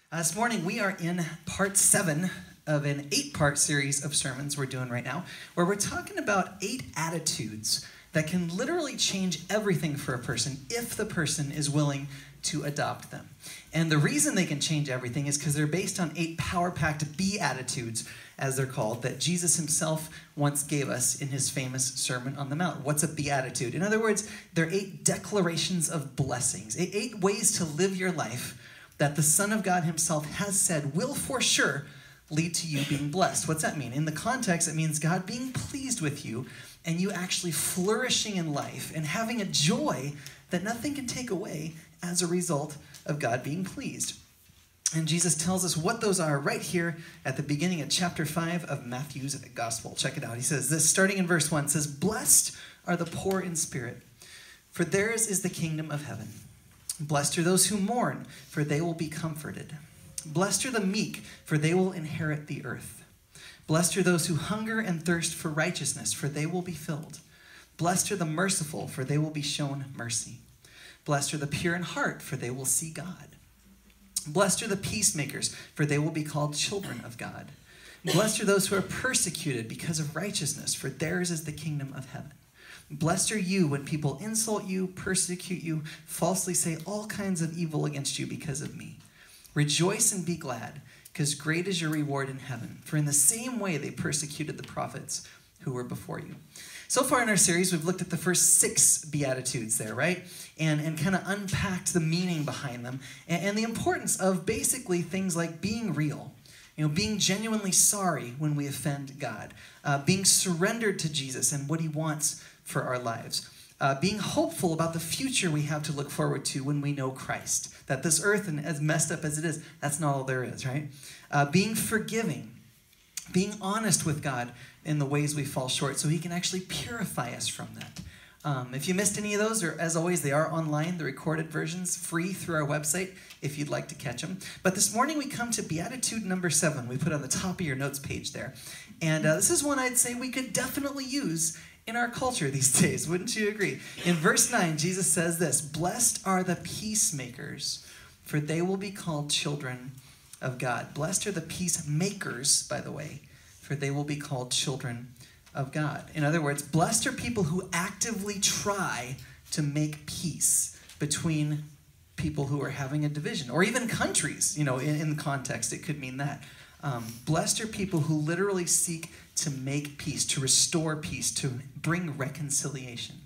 This morning we are in part 7 of an 8-part series of sermons we're doing right now, where we're talking about 8 attitudes that can literally change everything for a person if the person is willing to adopt them. And the reason they can change everything is because they're based on 8 power-packed beatitudes, as they're called, that Jesus himself once gave us in his famous Sermon on the Mount. What's a beatitude? In other words, they're 8 declarations of blessings, 8 ways to live your life that the Son of God himself has said will for sure lead to you being blessed. What's that mean? In the context, it means God being pleased with you and you actually flourishing in life and having a joy that nothing can take away as a result of God being pleased. And Jesus tells us what those are right here at the beginning of chapter 5 of Matthew's Gospel. Check it out. He says this, starting in verse 1, says, "Blessed are the poor in spirit, for theirs is the kingdom of heaven. Blessed are those who mourn, for they will be comforted. Blessed are the meek, for they will inherit the earth. Blessed are those who hunger and thirst for righteousness, for they will be filled. Blessed are the merciful, for they will be shown mercy. Blessed are the pure in heart, for they will see God. Blessed are the peacemakers, for they will be called children of God. Blessed are those who are persecuted because of righteousness, for theirs is the kingdom of heaven. Blessed are you when people insult you, persecute you, falsely say all kinds of evil against you because of me. Rejoice and be glad, because great is your reward in heaven. For in the same way they persecuted the prophets who were before you." So far in our series, we've looked at the first 6 Beatitudes there, right? And kind of unpacked the meaning behind them and the importance of basically things like being real. Being genuinely sorry when we offend God. Being surrendered to Jesus and what he wants for our lives. Being hopeful about the future we have to look forward to when we know Christ. That this earth, and as messed up as it is, that's not all there is, right? Being forgiving. Being honest with God in the ways we fall short so he can actually purify us from that. If you missed any of those, or as always, they are online, the recorded versions, free through our website if you'd like to catch them. But this morning we come to Beatitude number 7. We put on the top of your notes page there. And this is one I'd say we could definitely use in our culture these days. Wouldn't you agree? In verse 9, Jesus says this, "Blessed are the peacemakers, for they will be called children of God." Blessed are the peacemakers, by the way, for they will be called children of God. In other words, blessed are people who actively try to make peace between people who are having a division, or even countries, in context, it could mean that. Blessed are people who literally seek to make peace, to restore peace, to bring reconciliation.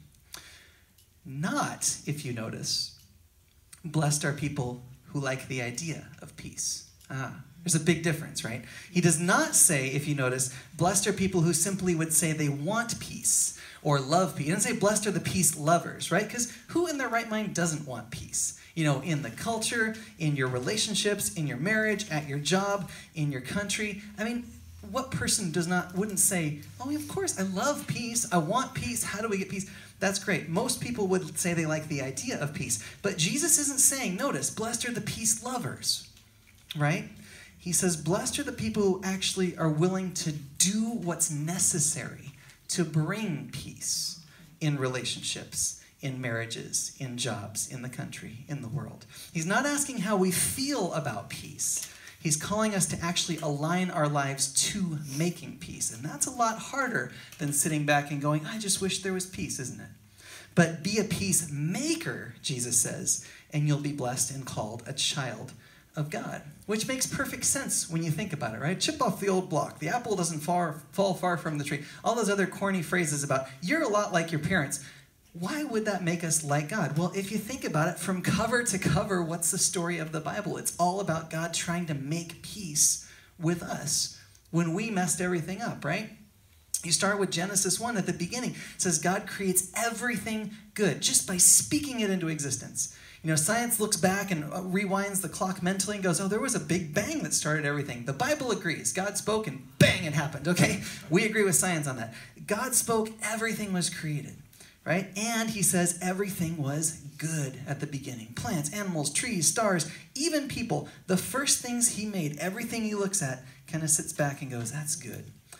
Not, if you notice, blessed are people who like the idea of peace. There's a big difference, right? He does not say, if you notice, blessed are people who simply would say they want peace or love peace. He doesn't say blessed are the peace lovers, right? Because who in their right mind doesn't want peace? In the culture, in your relationships, in your marriage, at your job, in your country. I mean, what person wouldn't say, "Oh, of course, I love peace, I want peace, how do we get peace?" That's great. Most people would say they like the idea of peace. But Jesus isn't saying, notice, blessed are the peace lovers, right? He says, blessed are the people who actually are willing to do what's necessary to bring peace in relationships, in marriages, in jobs, in the country, in the world. He's not asking how we feel about peace. He's calling us to actually align our lives to making peace. And that's a lot harder than sitting back and going, "I just wish there was peace," isn't it? But be a peacemaker, Jesus says, and you'll be blessed and called a child of God, which makes perfect sense when you think about it, right? Chip off the old block. The apple doesn't fall far from the tree. All those other corny phrases about, you're a lot like your parents. Why would that make us like God? Well, if you think about it, from cover to cover, what's the story of the Bible? It's all about God trying to make peace with us when we messed everything up, right? You start with Genesis 1 at the beginning. It says God creates everything good just by speaking it into existence. Science looks back and rewinds the clock mentally and goes, "Oh, there was a big bang that started everything." The Bible agrees. God spoke and bang, it happened, okay? We agree with science on that. God spoke, everything was created, right? And he says everything was good at the beginning. Plants, animals, trees, stars, even people. The first things he made, everything he looks at, kind of sits back and goes, "That's good."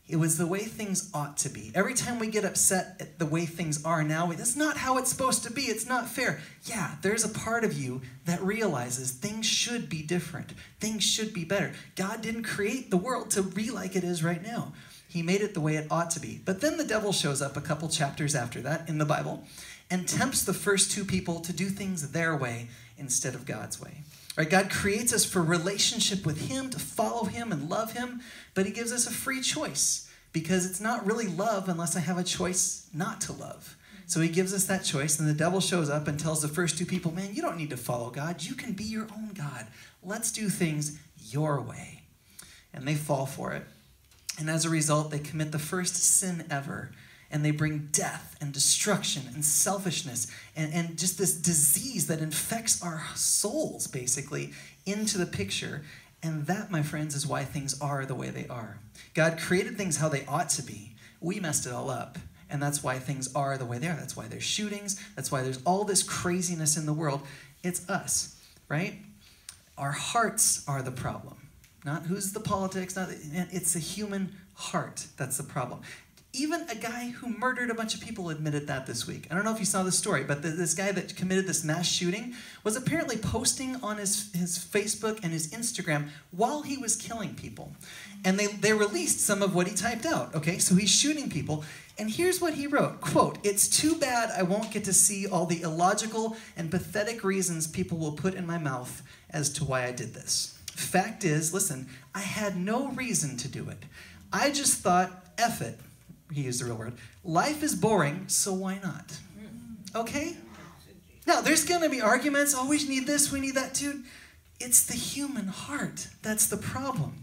It was the way things ought to be. Every time we get upset at the way things are now, that's not how it's supposed to be. It's not fair. Yeah, there's a part of you that realizes things should be different. Things should be better. God didn't create the world to be like it is right now. He made it the way it ought to be. But then the devil shows up a couple chapters after that in the Bible and tempts the first two people to do things their way instead of God's way. Right? God creates us for relationship with him, to follow him and love him, but he gives us a free choice because it's not really love unless I have a choice not to love. So he gives us that choice, and the devil shows up and tells the first two people, man, you don't need to follow God. You can be your own God. Let's do things your way. And they fall for it. And as a result, they commit the first sin ever. And they bring death and destruction and selfishness and just this disease that infects our souls, basically, into the picture. And that, my friends, is why things are the way they are. God created things how they ought to be. We messed it all up. And that's why things are the way they are. That's why there's shootings. That's why there's all this craziness in the world. It's us, right? Our hearts are the problem. Not who's the politics. It's the human heart that's the problem. Even a guy who murdered a bunch of people admitted that this week. I don't know if you saw the story, but this guy that committed this mass shooting was apparently posting on his Facebook and his Instagram while he was killing people. And they released some of what he typed out, okay? So he's shooting people, and here's what he wrote, quote, "It's too bad I won't get to see all the illogical and pathetic reasons people will put in my mouth as to why I did this. Fact is, listen, I had no reason to do it. I just thought, F it." He used the real word. "Life is boring, so why not?" Okay? Now, there's going to be arguments. Oh, we need this, we need that too. It's the human heart. That's the problem.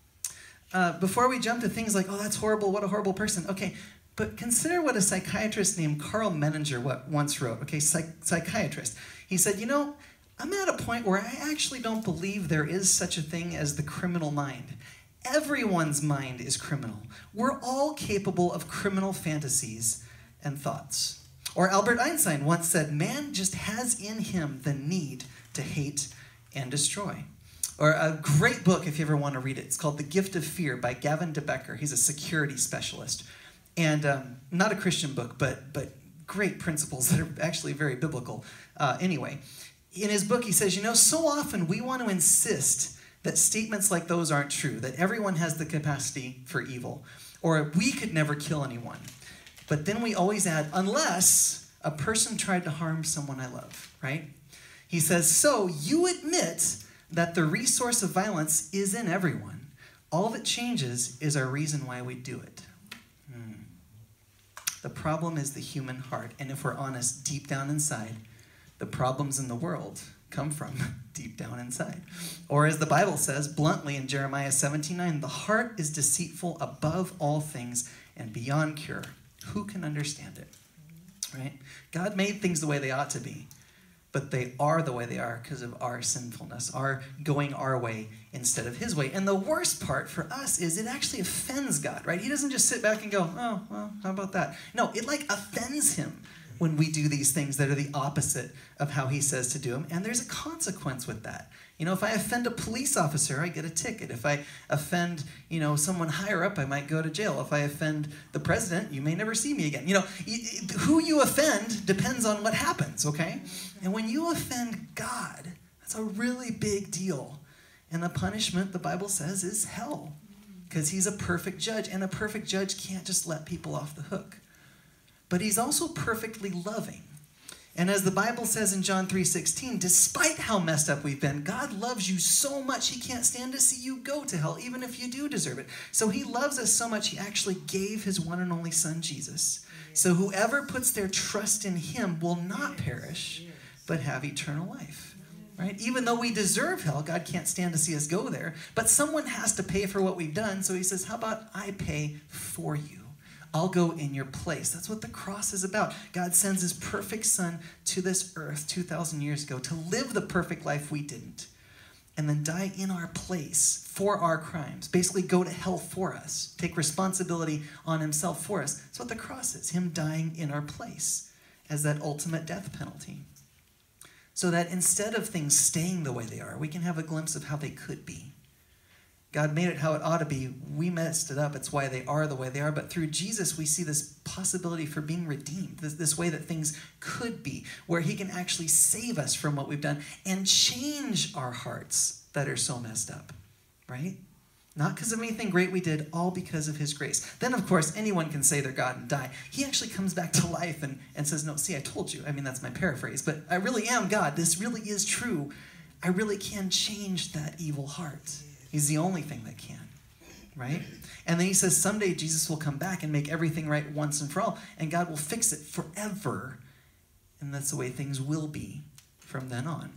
Before we jump to things like, oh, that's horrible, what a horrible person. Okay, but consider what a psychiatrist named Carl Menninger once wrote. Okay, psychiatrist. He said, you know, I'm at a point where I actually don't believe there is such a thing as the criminal mind. Everyone's mind is criminal. We're all capable of criminal fantasies and thoughts. Or Albert Einstein once said, man just has in him the need to hate and destroy. Or a great book, if you ever want to read it, it's called The Gift of Fear by Gavin de Becker. He's a security specialist. And not a Christian book, but great principles that are actually very biblical. Anyway, in his book he says, you know, so often we want to insist that statements like those aren't true, that everyone has the capacity for evil, or we could never kill anyone. But then we always add, unless a person tried to harm someone I love, right? He says, so you admit that the resource of violence is in everyone. All that changes is our reason why we do it. The problem is the human heart, and if we're honest, deep down inside, the problems in the world come from deep down inside. Or as the Bible says bluntly in Jeremiah 17:9, the heart is deceitful above all things and beyond cure. Who can understand it? Right? God made things the way they ought to be, but they are the way they are because of our sinfulness, our going our way instead of his way. And the worst part for us is it actually offends God, right? He doesn't just sit back and go, oh, well, how about that? No, it like offends him when we do these things that are the opposite of how he says to do them. And there's a consequence with that. You know, if I offend a police officer, I get a ticket. If I offend, you know, someone higher up, I might go to jail. If I offend the president, you may never see me again. You know, who you offend depends on what happens, okay? And when you offend God, that's a really big deal. And the punishment, the Bible says, is hell. Because he's a perfect judge. And a perfect judge can't just let people off the hook. But he's also perfectly loving. And as the Bible says in John 3:16, despite how messed up we've been, God loves you so much he can't stand to see you go to hell, even if you do deserve it. So he loves us so much he actually gave his one and only son, Jesus. So whoever puts their trust in him will not perish, but have eternal life. Right? Even though we deserve hell, God can't stand to see us go there. But someone has to pay for what we've done. So he says, how about I pay for you? I'll go in your place. That's what the cross is about. God sends his perfect son to this earth 2,000 years ago to live the perfect life we didn't. And then die in our place for our crimes. Basically go to hell for us. Take responsibility on himself for us. That's what the cross is. Him dying in our place as that ultimate death penalty. So that instead of things staying the way they are, we can have a glimpse of how they could be. God made it how it ought to be. We messed it up. It's why they are the way they are. But through Jesus, we see this possibility for being redeemed, this way that things could be, where he can actually save us from what we've done and change our hearts that are so messed up, right? Not because of anything great we did, all because of his grace. Then, of course, anyone can say they're God and die. He actually comes back to life and says, no, see, I told you. I mean, that's my paraphrase, but I really am God. This really is true. I really can change that evil heart. He's the only thing that can, right? And then he says someday Jesus will come back and make everything right once and for all, and God will fix it forever. And that's the way things will be from then on.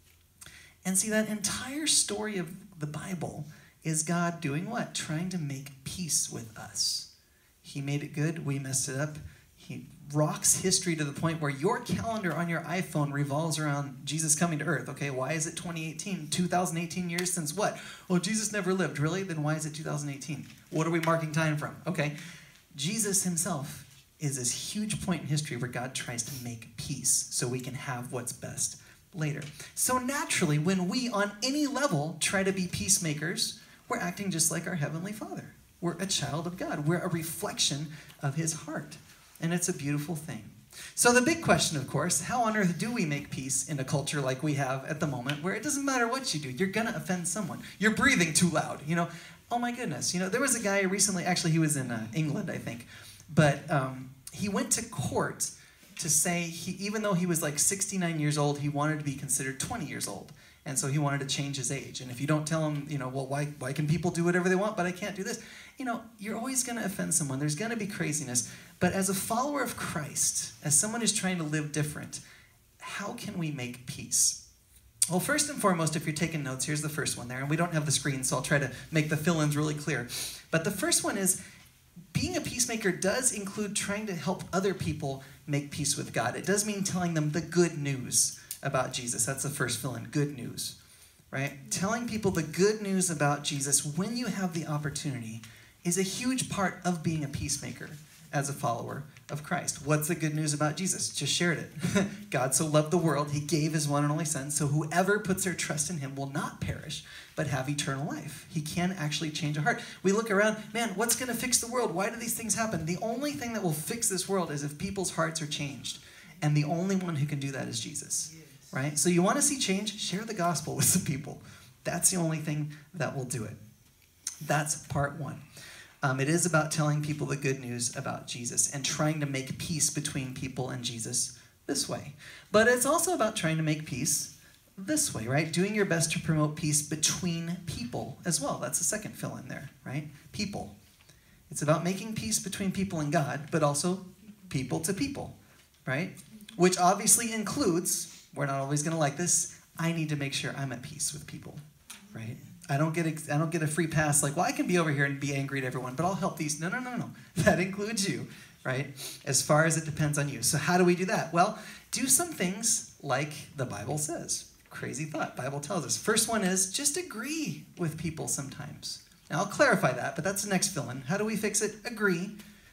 And see, that entire story of the Bible is God doing what? Trying to make peace with us. He made it good. We messed it up. He rocks history to the point where your calendar on your iPhone revolves around Jesus coming to earth. Okay, why is it 2018? 2018 years since what? Well, Jesus never lived. Really? Then why is it 2018? What are we marking time from? Okay, Jesus himself is this huge point in history where God tries to make peace so we can have what's best later. So naturally, when we on any level try to be peacemakers, we're acting just like our Heavenly Father. We're a child of God. We're a reflection of his heart. And it's a beautiful thing. So the big question, of course, how on earth do we make peace in a culture like we have at the moment where it doesn't matter what you do, you're going to offend someone. You're breathing too loud. Oh my goodness. There was a guy recently, actually he was in England, I think, but he went to court to say, even though he was like 69 years old, he wanted to be considered 20 years old. And so he wanted to change his age. And if you don't tell him, well, why can people do whatever they want, but I can't do this? You're always going to offend someone. There's going to be craziness. But as a follower of Christ, as someone who's trying to live different, how can we make peace? Well, first and foremost, if you're taking notes, here's the first one there. And we don't have the screen, so I'll try to make the fill-ins really clear. But the first one is, being a peacemaker does include trying to help other people make peace with God. It does mean telling them the good news about Jesus. That's the first fill-in, good news, right? Telling people the good news about Jesus when you have the opportunity is a huge part of being a peacemaker as a follower of Christ. What's the good news about Jesus? Just shared it. God so loved the world, he gave his one and only son, so whoever puts their trust in him will not perish, but have eternal life. He can actually change a heart. We look around, man, what's going to fix the world? Why do these things happen? The only thing that will fix this world is if people's hearts are changed. And the only one who can do that is Jesus. Right? So you want to see change? Share the gospel with some people. That's the only thing that will do it. That's part one. It is about telling people the good news about Jesus and trying to make peace between people and Jesus this way. But it's also about trying to make peace this way, right? Doing your best to promote peace between people as well. That's the second fill in there, right? People. It's about making peace between people and God, but also people to people, right? Which obviously includes, we're not always going to like this, I need to make sure I'm at peace with people, right? I don't get a free pass like, well, I can be over here and be angry at everyone, but I'll help these. No. That includes you, right? As far as it depends on you. So how do we do that? Well, do some things like the Bible says. Crazy thought. Bible tells us. First one is just agree with people sometimes. Now, I'll clarify that, but that's the next fill-in. How do we fix it? Agree.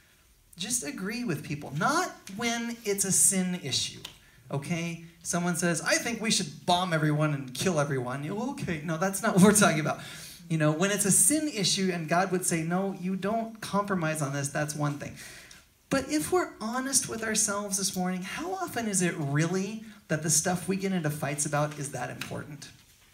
Just agree with people. Not when it's a sin issue, okay? Someone says, I think we should bomb everyone and kill everyone. Okay, no, that's not what we're talking about. When it's a sin issue and God would say, no, you don't compromise on this, that's one thing. But if we're honest with ourselves this morning, how often is it really that the stuff we get into fights about is that important?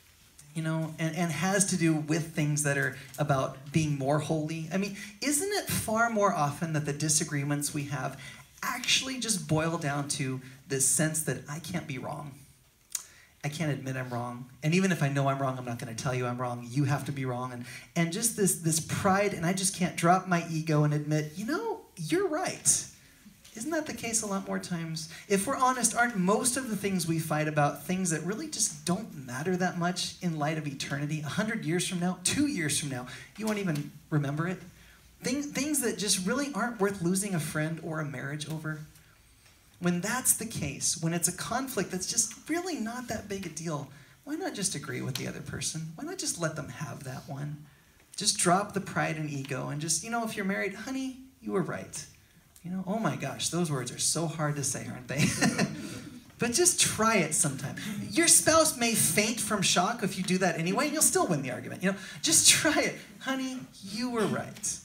And has to do with things that are about being more holy. I mean, isn't it far more often that the disagreements we have actually just boil down to this sense that I can't be wrong. I can't admit I'm wrong. And even if I know I'm wrong, I'm not going to tell you I'm wrong. You have to be wrong. And just this pride, and I just can't drop my ego and admit, you're right. Isn't that the case a lot more times? If we're honest, aren't most of the things we fight about things that really just don't matter that much in light of eternity? 100 years from now, 2 years from now, you won't even remember it. Things that just really aren't worth losing a friend or a marriage over. When that's the case, when it's a conflict that's just really not that big a deal, why not just agree with the other person? Why not just let them have that one? Just drop the pride and ego and just, if you're married, honey, you were right. Oh my gosh, those words are so hard to say, aren't they? But just try it sometime. Your spouse may faint from shock if you do that anyway, and you'll still win the argument. Just try it. Honey, you were right.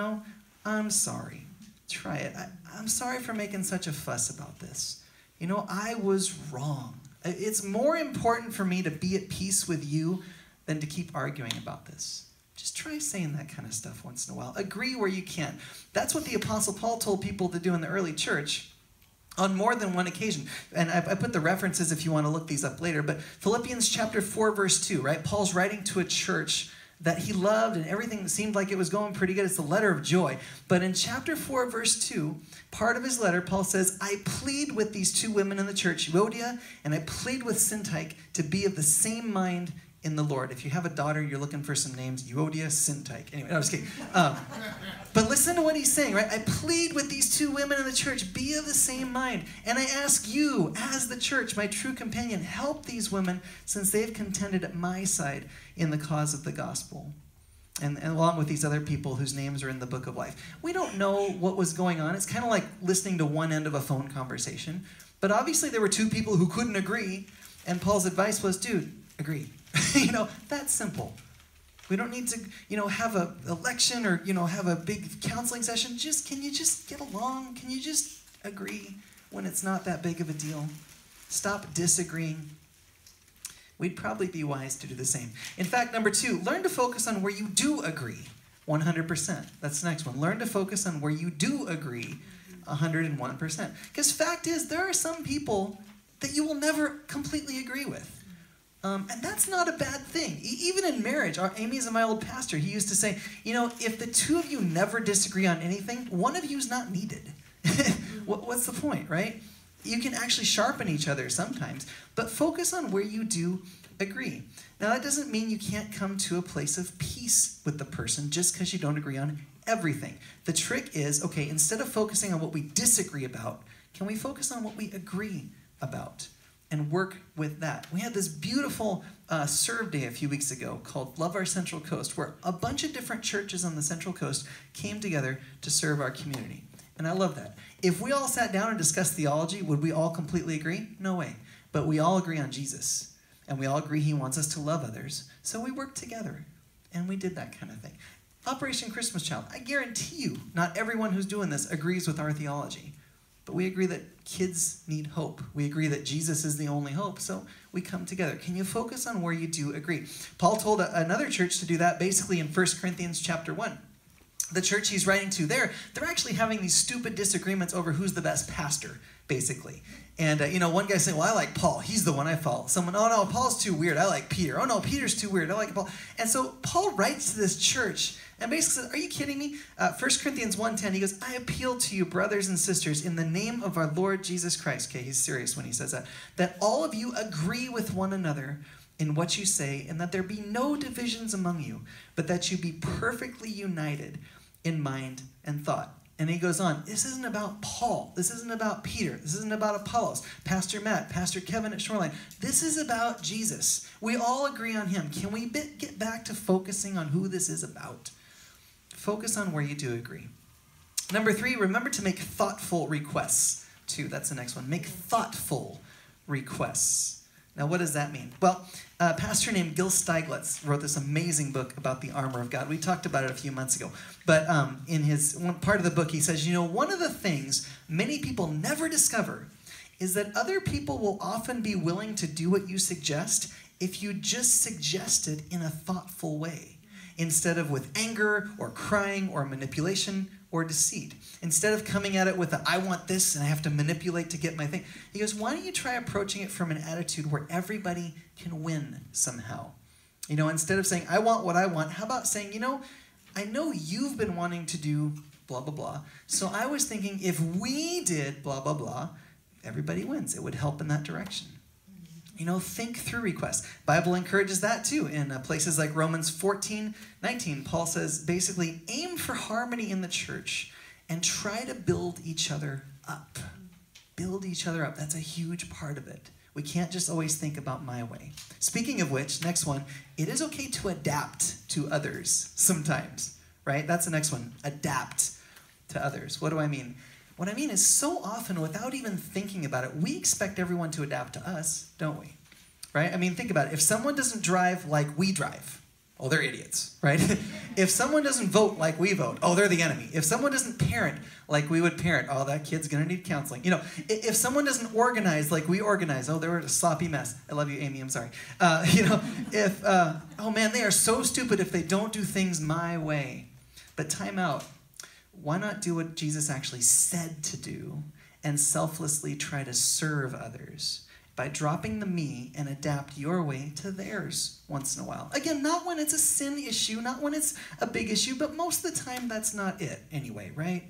I'm sorry. Try it. I'm sorry for making such a fuss about this. I was wrong. It's more important for me to be at peace with you than to keep arguing about this. Just try saying that kind of stuff once in a while. Agree where you can. That's what the Apostle Paul told people to do in the early church on more than one occasion. And I put the references if you want to look these up later. But Philippians chapter 4, verse 2, right? Paul's writing to a church that he loved and everything seemed like it was going pretty good. It's the letter of joy. But in chapter 4, verse 2, part of his letter, Paul says, I plead with these two women in the church, Euodia, and I plead with Syntyche to be of the same mind in the Lord. If you have a daughter, you're looking for some names, Euodia, Syntyche. Anyway, I was kidding. But listen to what he's saying, right? I plead with these two women in the church, be of the same mind. And I ask you, as the church, my true companion, help these women since they've contended at my side in the cause of the gospel. And along with these other people whose names are in the book of life. We don't know what was going on. It's kind of like listening to one end of a phone conversation. But obviously there were two people who couldn't agree. And Paul's advice was, dude, agree. That's simple. We don't need to, have an election or, have a big counseling session. Can you just get along? Can you just agree when it's not that big of a deal? Stop disagreeing. We'd probably be wise to do the same. In fact, number 2, learn to focus on where you do agree 100%. That's the next one. Learn to focus on where you do agree 101%. Because fact is, there are some people that you will never completely agree with. And that's not a bad thing. Even in marriage, Amy's and my old pastor, he used to say, if the two of you never disagree on anything, one of you is not needed. What's the point, right? You can actually sharpen each other sometimes, but focus on where you do agree. Now, that doesn't mean you can't come to a place of peace with the person just because you don't agree on everything. The trick is, okay, instead of focusing on what we disagree about, can we focus on what we agree about? And work with that. We had this beautiful serve day a few weeks ago called Love Our Central Coast, where a bunch of different churches on the Central Coast came together to serve our community. And I love that. If we all sat down and discussed theology, would we all completely agree? No way. But we all agree on Jesus. And we all agree he wants us to love others. So we worked together. And we did that kind of thing. Operation Christmas Child. I guarantee you, not everyone who's doing this agrees with our theology. But we agree that kids need hope. We agree that Jesus is the only hope, so we come together. Can you focus on where you do agree? Paul told another church to do that basically in 1 Corinthians chapter 1. The church he's writing to there, they're actually having these stupid disagreements over who's the best pastor, basically. And, one guy saying, well, I like Paul. He's the one I follow. Someone, oh, no, Paul's too weird. I like Peter. Oh, no, Peter's too weird. I like Paul. And so Paul writes to this church and basically says, are you kidding me? 1 Corinthians 1:10, he goes, I appeal to you, brothers and sisters, in the name of our Lord Jesus Christ. Okay, he's serious when he says that all of you agree with one another in what you say, and that there be no divisions among you, but that you be perfectly united in mind and thought. And he goes on, this isn't about Paul. This isn't about Peter. This isn't about Apollos, Pastor Matt, Pastor Kevin at Shoreline. This is about Jesus. We all agree on him. Can we get back to focusing on who this is about? Focus on where you do agree. Number 3, remember to make thoughtful requests. 2, that's the next one. Make thoughtful requests. Now, what does that mean? Well, a pastor named Gil Steiglitz wrote this amazing book about the armor of God. We talked about it a few months ago. But in his one part of the book, he says, one of the things many people never discover is that other people will often be willing to do what you suggest if you just suggest it in a thoughtful way, instead of with anger or crying or manipulation or deceit. Instead of coming at it with I want this and I have to manipulate to get my thing. He goes, why don't you try approaching it from an attitude where everybody can win somehow? Instead of saying, I want what I want, how about saying, I know you've been wanting to do blah, blah, blah. So I was thinking if we did blah, blah, blah, everybody wins. It would help in that direction. Think through requests. Bible encourages that too. In places like Romans 14:19, Paul says, basically, aim for harmony in the church and try to build each other up. Build each other up. That's a huge part of it. We can't just always think about my way. Speaking of which, next one, it is okay to adapt to others sometimes, right? That's the next one. Adapt to others. What do I mean? What I mean is so often, without even thinking about it, we expect everyone to adapt to us, don't we? Right? I mean, think about it. If someone doesn't drive like we drive, oh, they're idiots, right? If someone doesn't vote like we vote, oh, they're the enemy. If someone doesn't parent like we would parent, oh, that kid's going to need counseling. If someone doesn't organize like we organize, oh, they're a sloppy mess. I love you, Amy, I'm sorry. Oh man, they are so stupid if they don't do things my way. But time out. Why not do what Jesus actually said to do and selflessly try to serve others by dropping the me and adapt your way to theirs once in a while? Again, not when it's a sin issue, not when it's a big issue, but most of the time that's not it anyway, right?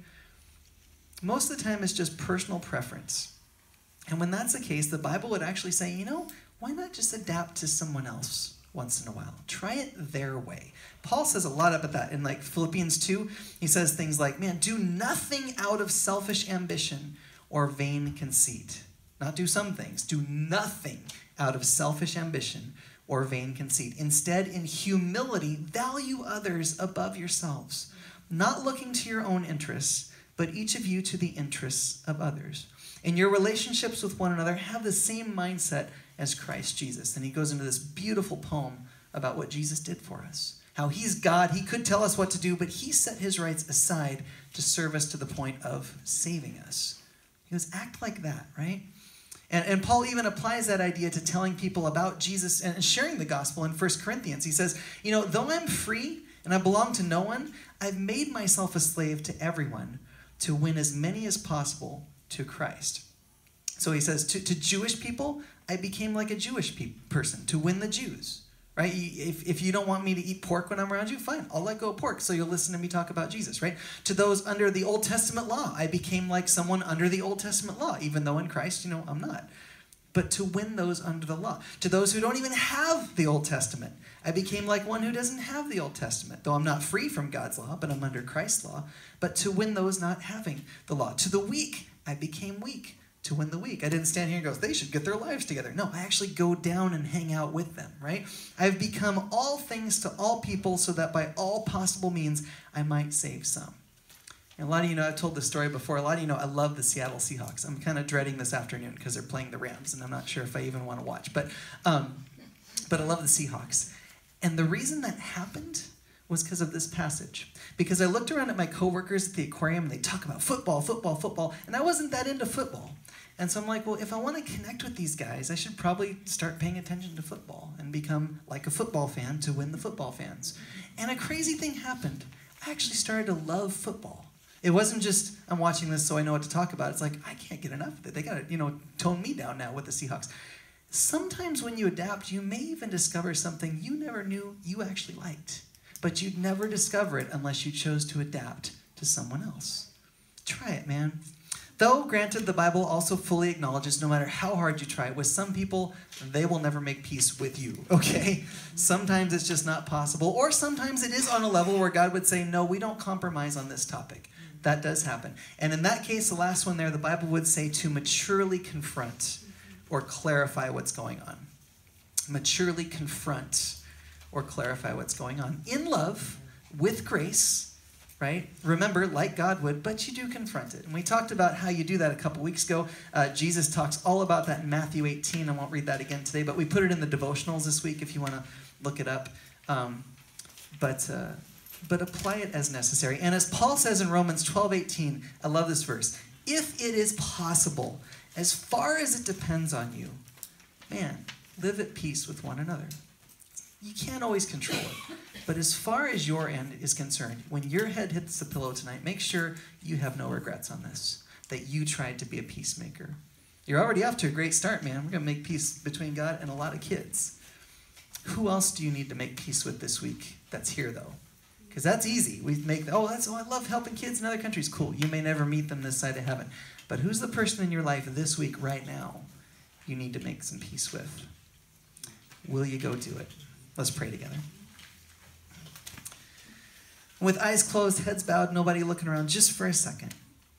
Most of the time it's just personal preference. And when that's the case, the Bible would actually say, why not just adapt to someone else once in a while? Try it their way. Paul says a lot about that in Philippians 2. He says things like, man, do nothing out of selfish ambition or vain conceit. Not do some things. Do nothing out of selfish ambition or vain conceit. Instead, in humility, value others above yourselves, not looking to your own interests, but each of you to the interests of others. In your relationships with one another, have the same mindset as Christ Jesus. And he goes into this beautiful poem about what Jesus did for us. How he's God, he could tell us what to do, but he set his rights aside to serve us to the point of saving us. He goes, act like that, right? And Paul even applies that idea to telling people about Jesus and sharing the gospel in 1 Corinthians. He says, though I'm free and I belong to no one, I've made myself a slave to everyone to win as many as possible to Christ. So he says, to Jewish people, I became like a Jewish person to win the Jews. Right? If you don't want me to eat pork when I'm around you, fine, I'll let go of pork so you'll listen to me talk about Jesus, right? To those under the Old Testament law, I became like someone under the Old Testament law, even though in Christ, I'm not. But to win those under the law. To those who don't even have the Old Testament, I became like one who doesn't have the Old Testament, though I'm not free from God's law, but I'm under Christ's law. But to win those not having the law. To the weak, I became weak to win the weak. I didn't stand here and go, they should get their lives together. No, I actually go down and hang out with them, right? I've become all things to all people so that by all possible means I might save some. And a lot of you know, I've told this story before, a lot of you know I love the Seattle Seahawks. I'm kind of dreading this afternoon because they're playing the Rams, and I'm not sure if I even want to watch. But I love the Seahawks. And the reason that happened was because of this passage. Because I looked around at my coworkers at the aquarium, and they talk about football, and I wasn't that into football. And so I'm like, well, if I want to connect with these guys, I should probably start paying attention to football and become like a football fan to win the football fans. And a crazy thing happened. I actually started to love football. It wasn't just, I'm watching this so I know what to talk about. It's like, I can't get enough of it. They got to, tone me down now with the Seahawks. Sometimes when you adapt, you may even discover something you never knew you actually liked. But you'd never discover it unless you chose to adapt to someone else. Try it, man. Though, granted, the Bible also fully acknowledges no matter how hard you try, with some people, they will never make peace with you, okay? Sometimes it's just not possible, or sometimes it is on a level where God would say, no, we don't compromise on this topic. That does happen. And in that case, the last one there, the Bible would say to maturely confront or clarify what's going on. Maturely confront or clarify what's going on. In love, with grace, right? Remember, like God would, but you do confront it. And we talked about how you do that a couple weeks ago. Jesus talks all about that in Matthew 18. I won't read that again today, but we put it in the devotionals this week if you want to look it up. But apply it as necessary. And as Paul says in Romans 12:18, I love this verse, if it is possible, as far as it depends on you, man, live at peace with one another. You can't always control it. But as far as your end is concerned, when your head hits the pillow tonight, make sure you have no regrets on this, that you tried to be a peacemaker. You're already off to a great start, man. We're going to make peace between God and a lot of kids. Who else do you need to make peace with this week that's here, though? Because that's easy. We make, I love helping kids in other countries. Cool. You may never meet them this side of heaven. But who's the person in your life this week, right now, you need to make some peace with? Will you go do it? Let's pray together. With eyes closed, heads bowed, nobody looking around, just for a second.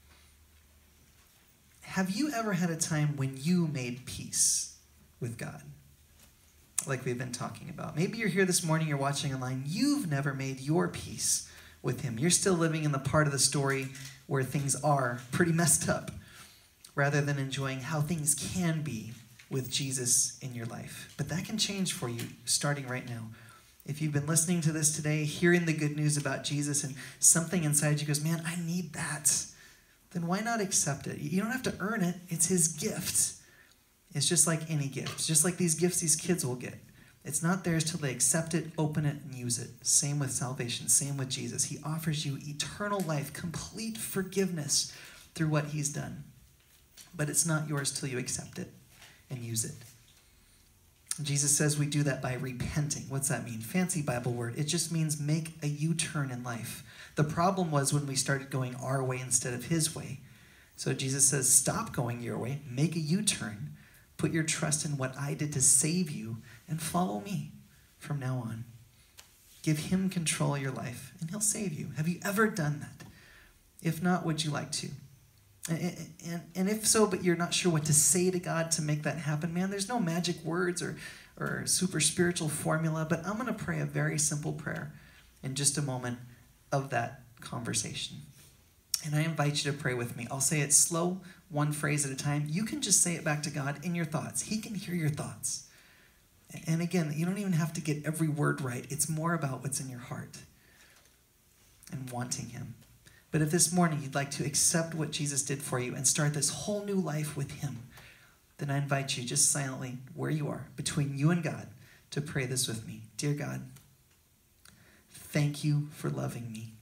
Have you ever had a time when you made peace with God? Like we've been talking about. Maybe you're here this morning, you're watching online, you've never made your peace with him. You're still living in the part of the story where things are pretty messed up, rather than enjoying how things can be with Jesus in your life. But that can change for you starting right now. If you've been listening to this today, hearing the good news about Jesus, and something inside you goes, man, I need that, then why not accept it? You don't have to earn it. It's his gift. It's just like any gift. It's just like these gifts these kids will get. It's not theirs till they accept it, open it, and use it. Same with salvation. Same with Jesus. He offers you eternal life, complete forgiveness through what he's done. But it's not yours till you accept it and use it. Jesus says we do that by repenting. What's that mean? Fancy Bible word. It just means make a U-turn in life. The problem was when we started going our way instead of his way. So Jesus says, stop going your way, make a U-turn, put your trust in what I did to save you, and follow me from now on. Give him control of your life, and he'll save you. Have you ever done that? If not, would you like to? And if so, but you're not sure what to say to God to make that happen, man, there's no magic words or super spiritual formula, but I'm going to pray a very simple prayer in just a moment of that conversation. And I invite you to pray with me. I'll say it slow, one phrase at a time. You can just say it back to God in your thoughts. He can hear your thoughts. And again, you don't even have to get every word right. It's more about what's in your heart and wanting him. But if this morning you'd like to accept what Jesus did for you and start this whole new life with him, then I invite you just silently, where you are, between you and God, to pray this with me. Dear God, thank you for loving me,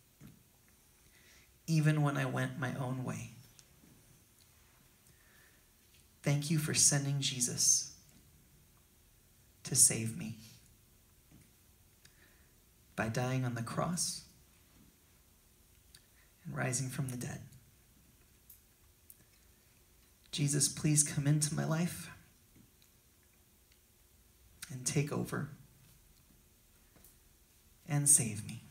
even when I went my own way. Thank you for sending Jesus to save me by dying on the cross and rising from the dead. Jesus, please come into my life and take over and save me.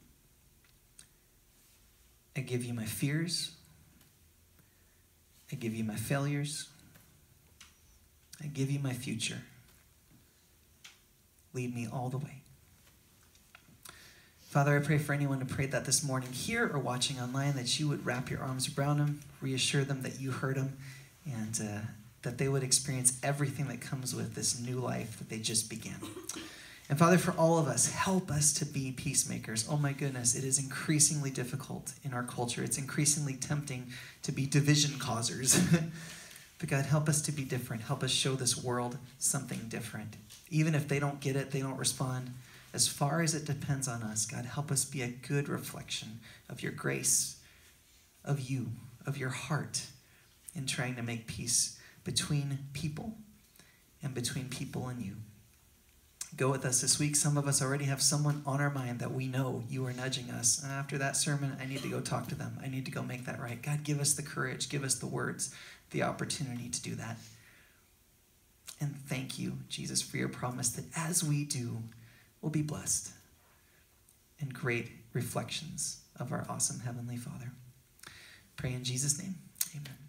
I give you my fears. I give you my failures. I give you my future. Lead me all the way. Father, I pray for anyone who prayed that this morning here or watching online, that you would wrap your arms around them, reassure them that you heard them, and that they would experience everything that comes with this new life that they just began. And Father, for all of us, help us to be peacemakers. Oh my goodness, it is increasingly difficult in our culture. It's increasingly tempting to be division causers. But God, help us to be different. Help us show this world something different. Even if they don't get it, they don't respond. As far as it depends on us, God, help us be a good reflection of your grace, of you, of your heart, in trying to make peace between people and between people and you. Go with us this week. Some of us already have someone on our mind that we know you are nudging us. And after that sermon, I need to go talk to them. I need to go make that right. God, give us the courage, give us the words, the opportunity to do that. And thank you, Jesus, for your promise that as we do, we'll be blessed and great reflections of our awesome Heavenly Father. Pray in Jesus' name. Amen.